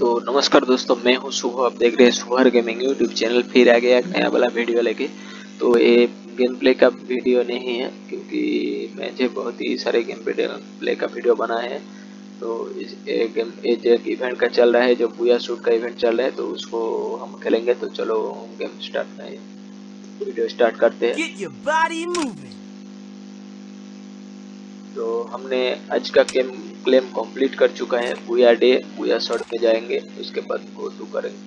तो नमस्कार दोस्तों, मैं हूं शुभ। आप देख रहे हैं शुभर गेमिंग यूट्यूब चैनल। फिर आ गया एक नया वाला वीडियो लेके। तो ये गेम प्ले का वीडियो नहीं है, क्योंकि मैंने बहुत ही सारे गेम प्ले का वीडियो बनाए हैं। तो जो इवेंट का चल रहा है, जो बुया शूट का इवेंट चल रहा है, तो उसको हम खेलेंगे। तो चलो गेम स्टार्ट करें, वीडियो स्टार्ट करते हैं। Get your body moving. तो हमने आज का गेम क्लेम कंप्लीट कर चुका है। बुया डे, बुया शॉट में जाएंगे, उसके बाद गो टू करेंगे।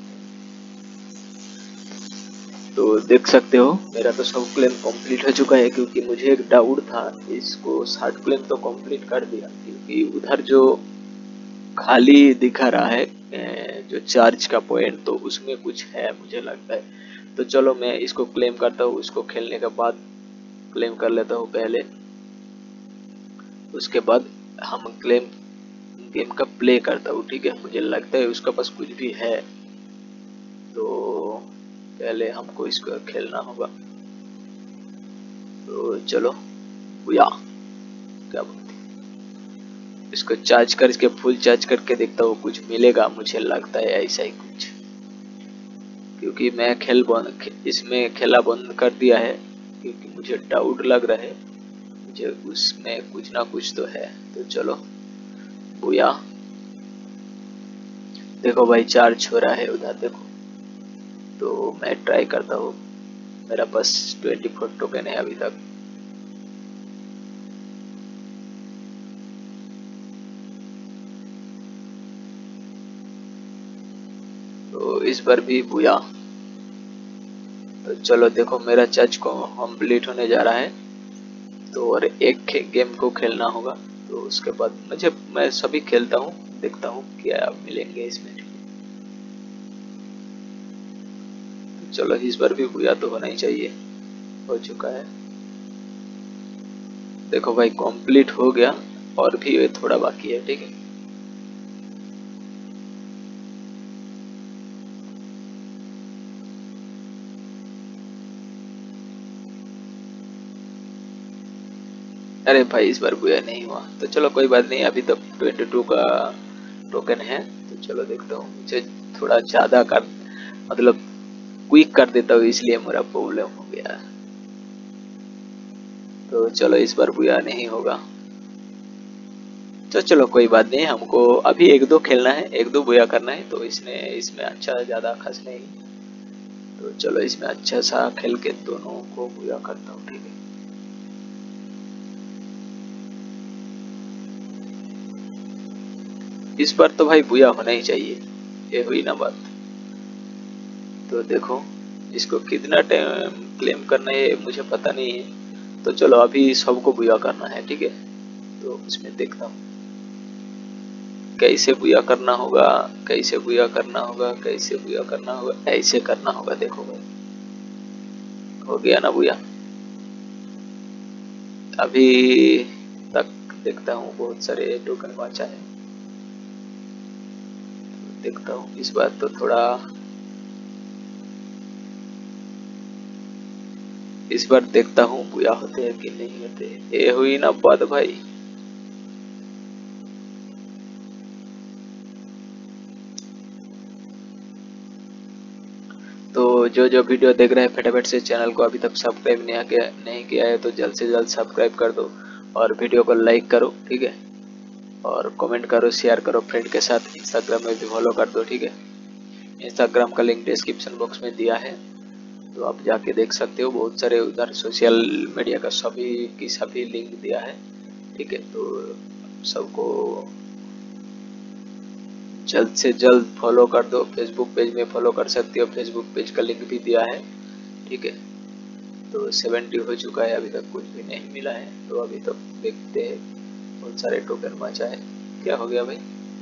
तो देख सकते हो मेरा तो सब क्लेम कंप्लीट हो चुका है, क्योंकि मुझे एक डाउट था। इसको 60 क्लेम तो कंप्लीट कर दिया, क्योंकि उधर जो खाली दिखा रहा है जो चार्ज का पॉइंट, तो उसमें कुछ है मुझे लगता है। तो चलो मैं इसको क्लेम करता हूँ, उसको खेलने के बाद क्लेम कर लेता हूँ पहले। उसके बाद हम क्लेम गेम का प्ले करता हूँ, ठीक है। मुझे लगता है उसका पास कुछ भी है, तो पहले हमको इसको खेलना होगा। तो चलो बुया, क्या बोलते हैं, इसको चार्ज करके फुल चार्ज करके देखता हूँ, कुछ मिलेगा। मुझे लगता है ऐसा ही कुछ, क्योंकि मैं इसमें खेला बंद कर दिया है, क्योंकि मुझे डाउट लग रहा है मुझे उसमें कुछ ना कुछ तो है। तो चलो बुया, देखो भाई चार्ज हो रहा है उधर, देखो। तो मैं ट्राई करता हूँ। मेरा पास 24 टोकन है अभी तक। तो इस बार भी बुया। तो चलो देखो, मेरा चार्ज को कंप्लीट होने जा रहा है। तो और एक गेम को खेलना होगा। तो उसके बाद मैं सभी खेलता हूँ, देखता हूँ क्या मिलेंगे इसमें। तो चलो इस बार भी बुया तो होना ही चाहिए। हो चुका है, देखो भाई कंप्लीट हो गया, और भी ये थोड़ा बाकी है, ठीक है। अरे भाई इस बार बुया नहीं हुआ, तो चलो कोई बात नहीं। अभी तक 22 का टोकन है। तो चलो देखता हूँ, मुझे थोड़ा ज्यादा कर मतलब क्विक कर देता हूँ, इसलिए मेरा प्रॉब्लम हो गया। तो चलो इस बार बुया नहीं होगा। तो चलो कोई बात नहीं, हमको अभी एक दो खेलना है, एक दो बुया करना है। तो इसमें अच्छा ज्यादा खास नहीं। तो चलो इसमें अच्छा सा खेल के दोनों को बुया करता हूँ, ठीक है। इस बार तो भाई बुया होना ही चाहिए, ये हुई ना बात। तो देखो इसको कितना टाइम क्लेम करना है मुझे पता नहीं है। तो चलो अभी सबको बुया करना है, ठीक है। तो उसमें देखता हूँ कैसे बुया करना होगा, कैसे बुया करना होगा, कैसे बुया करना होगा। ऐसे करना होगा, देखो भाई हो गया ना बुया। अभी तक देखता हूँ बहुत सारे टोकन बचा है। देखता हूँ इस बार तो थोड़ा, इस बार देखता हूँ बुया होते हैं कि नहीं होते। ये हुई ना बात भाई। तो जो जो वीडियो देख रहे हैं, फटाफट से चैनल को अभी तक सब्सक्राइब नहीं किया है, तो जल्द से जल्द सब्सक्राइब कर दो। और वीडियो को लाइक करो, ठीक है। और कमेंट करो, शेयर करो फ्रेंड के साथ। इंस्टाग्राम में भी फॉलो कर दो, ठीक है। इंस्टाग्राम का लिंक डिस्क्रिप्शन बॉक्स में दिया है, तो आप जाके देख सकते हो। बहुत सारे उधर सोशल मीडिया का सभी लिंक दिया है, ठीक है। तो सबको जल्द से जल्द फॉलो कर दो। फेसबुक पेज में फॉलो कर सकते हो, फेसबुक पेज का लिंक भी दिया है, ठीक है। तो 70 हो चुका है, अभी तक कुछ भी नहीं मिला है। तो अभी तक देखते हैं, बहुत सारे टोकन बचा है। क्या हो गया भाई,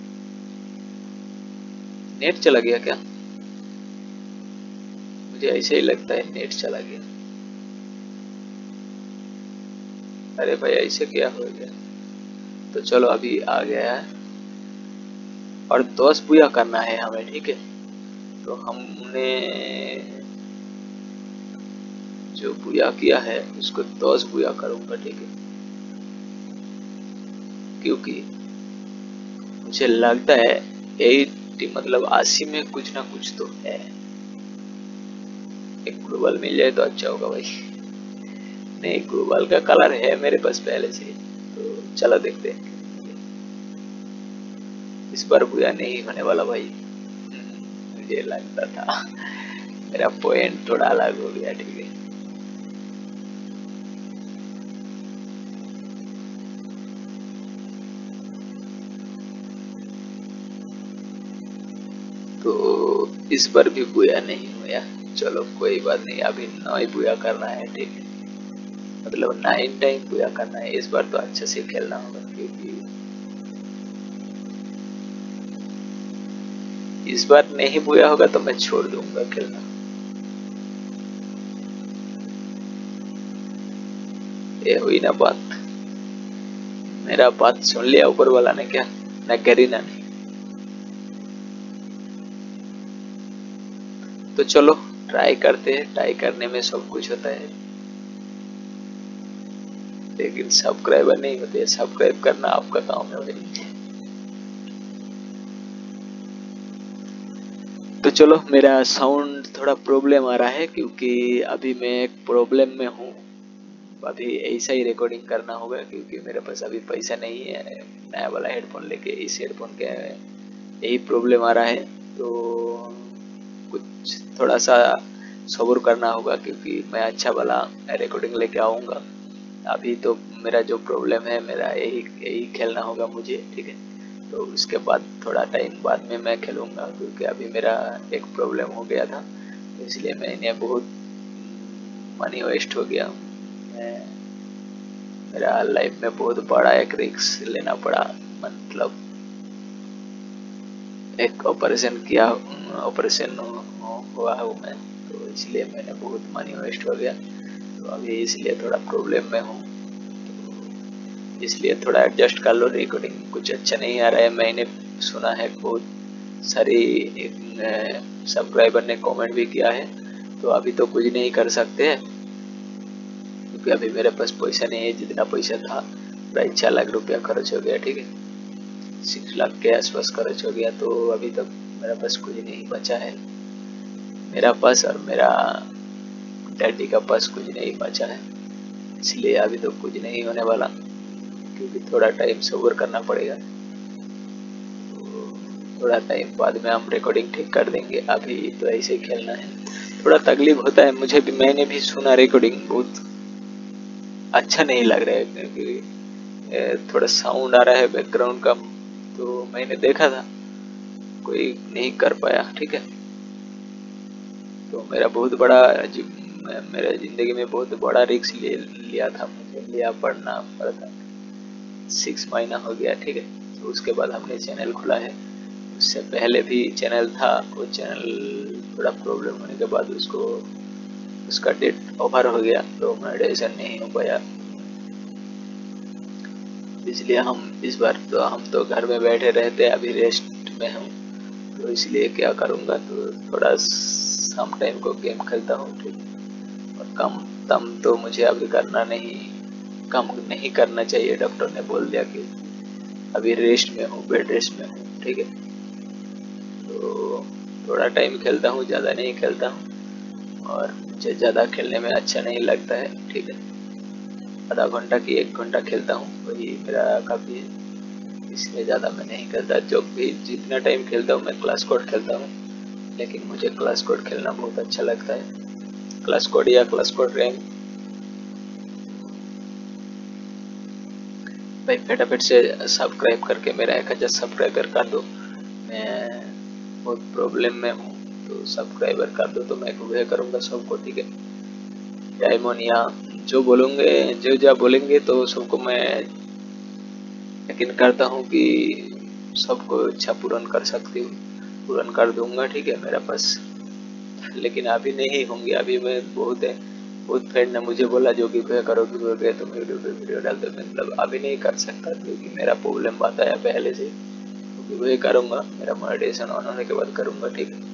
नेट चला गया क्या? मुझे ऐसे ही लगता है नेट चला गया। अरे भाई ऐसे क्या हो गया? तो चलो अभी आ गया है, और 10 बुया करना है हमें, ठीक है। तो हमने जो बुया किया है उसको 10 बुया करूंगा, ठीक है। क्योंकि मुझे लगता है 80 मतलब 80 में कुछ ना कुछ तो है। एक ग्लोबल मिल जाए तो अच्छा होगा भाई। नहीं, ग्लोबल का कलर है मेरे पास पहले से, तो चलो देखते हैं। इस बार बुरा नहीं होने वाला भाई, मुझे लगता था। मेरा पॉइंट थोड़ा अलग हो गया, ठीक है। तो इस बार भी बुया नहीं हुआ। चलो कोई बात नहीं, अभी 9 ही बुया करना है, ठीक है। मतलब 9 टाइम बुया करना है इस बार, तो अच्छे से खेलना होगा, क्योंकि इस बार नहीं बुया होगा तो मैं छोड़ दूंगा खेलना। ये हुई ना बात, मेरा बात सुन लिया ऊपर वाला ने क्या, ना करीना ने। तो चलो ट्राई करते हैं, ट्राई करने में सब कुछ होता है, लेकिन सब्सक्राइबर नहीं होते। सब्सक्राइब करना आपका काम है भाई। तो चलो, मेरा साउंड थोड़ा प्रॉब्लम आ रहा है, क्योंकि अभी मैं एक प्रॉब्लम में हूँ। अभी ऐसा ही रिकॉर्डिंग करना होगा, क्योंकि मेरे पास अभी पैसा नहीं है नया वाला हेडफोन लेके। इस हेडफोन के यही प्रॉब्लम आ रहा है, तो कुछ थोड़ा सा सब्र करना होगा, क्योंकि मैं अच्छा वाला रिकॉर्डिंग लेके आऊँगा। अभी तो मेरा जो प्रॉब्लम है, मेरा यही यही खेलना होगा मुझे, ठीक है। तो उसके बाद थोड़ा टाइम बाद में मैं खेलूँगा, क्योंकि अभी मेरा एक प्रॉब्लम हो गया था, इसलिए मैंने बहुत मनी वेस्ट हो गया। मैं मेरा लाइफ में बहुत बड़ा एक रिस्क लेना पड़ा, मतलब एक ऑपरेशन किया, ऑपरेशन हुआ हूँ मैं, तो इसलिए मैंने बहुत मनी वेस्ट हो गया। तो अभी इसलिए थोड़ा प्रॉब्लम में हूँ, इसलिए थोड़ा एडजस्ट कर लो। रिकॉर्डिंग कुछ अच्छा नहीं आ रहा है, मैंने सुना है बहुत सारी सब्सक्राइबर ने कमेंट भी किया है। तो अभी तो कुछ नहीं कर सकते, क्योंकि अभी मेरे पास पैसा नहीं है। जितना पैसा था प्राय 4 लाख रुपया खर्च हो गया, ठीक है। 6 लाख के आसपास खर्च हो गया, तो अभी तक मेरे पास कुछ नहीं बचा है। मेरा पास और मेरा डैडी का पास कुछ नहीं बचा है, इसलिए अभी तो कुछ नहीं होने वाला, क्योंकि थोड़ा टाइम सब्र करना पड़ेगा। तो थोड़ा टाइम बाद में हम रिकॉर्डिंग ठीक कर देंगे, अभी तो ऐसे ही खेलना है। थोड़ा तकलीफ होता है मुझे भी, मैंने भी सुना रिकॉर्डिंग बहुत अच्छा नहीं लग रहा है, क्योंकि थोड़ा साउंड आ रहा है बैकग्राउंड का। तो मैंने देखा था, कोई नहीं कर पाया, ठीक है। तो मेरा बहुत बड़ा मेरे जिंदगी में बहुत बड़ा रिस्क लिया था, मुझे लिया पड़ना पड़ा था। 6 महीना हो गया, ठीक है। तो उसके बाद हमने चैनल खुला है। उससे पहले भी चैनल था, वो चैनल थोड़ा प्रॉब्लम होने के बाद उसका डेट ओवर हो गया, तो मोनेटाइजेशन नहीं हो पाया। इसलिए हम इस बार तो हम तो घर में बैठे रहते, अभी रेस्ट में हूँ। तो इसलिए क्या करूँगा, तो थोड़ा शाम टाइम को गेम खेलता हूँ, ठीक है। और कम तो मुझे अभी करना नहीं, कम नहीं करना चाहिए। डॉक्टर ने बोल दिया कि अभी रेस्ट में हूँ, बेड रेस्ट में हूँ, ठीक है। तो थोड़ा टाइम खेलता हूँ, ज़्यादा नहीं खेलता हूँ, और मुझे ज़्यादा खेलने में अच्छा नहीं लगता है, ठीक है। आधा घंटा की 1 घंटा खेलता हूँ, वही मेरा काफ़ी है। इसमें ज़्यादा मैं नहीं खेलता। जो भी जितना टाइम खेलता हूँ, मैं क्लास कोड खेलता हूँ, लेकिन मुझे क्लास कोड खेलना बहुत अच्छा लगता है। क्लास कोड या क्लास कोड रैंक। भाई फटाफट से सब्सक्राइब करके मेरा 1000 सब्सक्राइबर कर दो। मैं बहुत प्रॉब्लम में हूँ, तो सब्सक्राइबर कर दो तो मैं वह करूँगा सबको, ठीक है। डायमंड या जो बोलेंगे, जो बोलेंगे तो सबको मैं यकीन करता हूँ कि सबको इच्छा पूर्ण कर सकती हूँ, पूर्ण कर दूंगा, ठीक है। मेरा पास लेकिन अभी नहीं होंगे। अभी मैं बहुत फ्रेंड ने मुझे बोला जो कि वह करो कि वह गए, तुम यूट्यूब पे वीडियो डालते, मतलब अभी नहीं कर सकता, क्योंकि मेरा प्रॉब्लम बताया पहले से। क्योंकि वही करूँगा, मेरा मोनेटाइजेशन ऑन होने के बाद करूँगा, ठीक है।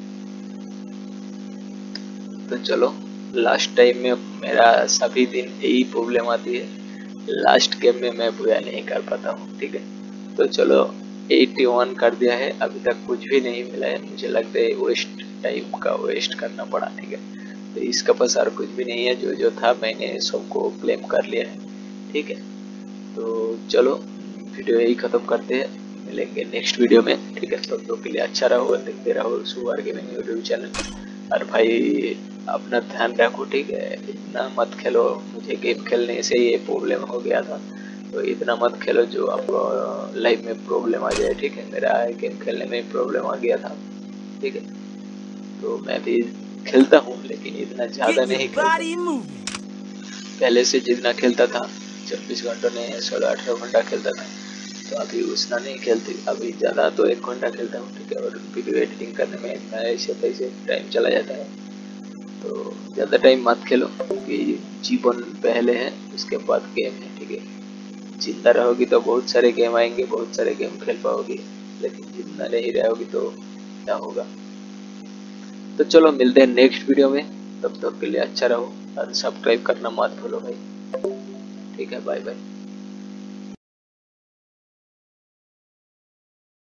तो चलो, लास्ट टाइम में मेरा सभी दिन यही प्रॉब्लम आती है, लास्ट गेम में मैं पूरा नहीं कर पाता हूँ, ठीक है। तो चलो 81 कर दिया है, अभी तक कुछ भी नहीं मिला है। मुझे लगता है वेस्ट टाइम का वेस्ट करना पड़ा, ठीक है। तो इसका पास और कुछ भी नहीं है, जो जो था मैंने सबको क्लेम कर लिया है, ठीक है। तो चलो वीडियो यही खत्म करते हैं, मिलेंगे नेक्स्ट वीडियो में, ठीक है। तब तक के लिए अच्छा रहो, देखते रहो सुवार गेमिंग यूट्यूब चैनल। और भाई अपना ध्यान रखो, ठीक है। इतना मत खेलो, मुझे गेम खेलने से ये प्रॉब्लम हो गया था, तो इतना मत खेलो जो आपको लाइफ में प्रॉब्लम आ जाए, ठीक है। मेरा गेम खेलने में प्रॉब्लम आ गया था, ठीक है। तो मैं भी खेलता हूँ लेकिन इतना ज़्यादा नहीं खेलता। पहले से जितना खेलता था 24 घंटों ने 16-18 घंटा खेलता था, तो अभी उतना नहीं खेलती। अभी ज़्यादा तो 1 घंटा खेलता हूँ, ठीक है। और वीडियो एडिटिंग करने में इतना ऐसे तैसे टाइम चला जाता है, तो ज़्यादा टाइम मत खेलो, क्योंकि जीवन पहले है उसके बाद गेम है, ठीक है। जिंदा रहोगी तो बहुत सारे गेम आएंगे, बहुत सारे गेम खेल पाओगी, लेकिन जिंदा नहीं रहोगी तो क्या होगा। तो चलो मिलते हैं नेक्स्ट वीडियो में, तब तक के लिए अच्छा रहो और सब्सक्राइब करना मत भूलो भाई, ठीक है। Bye bye.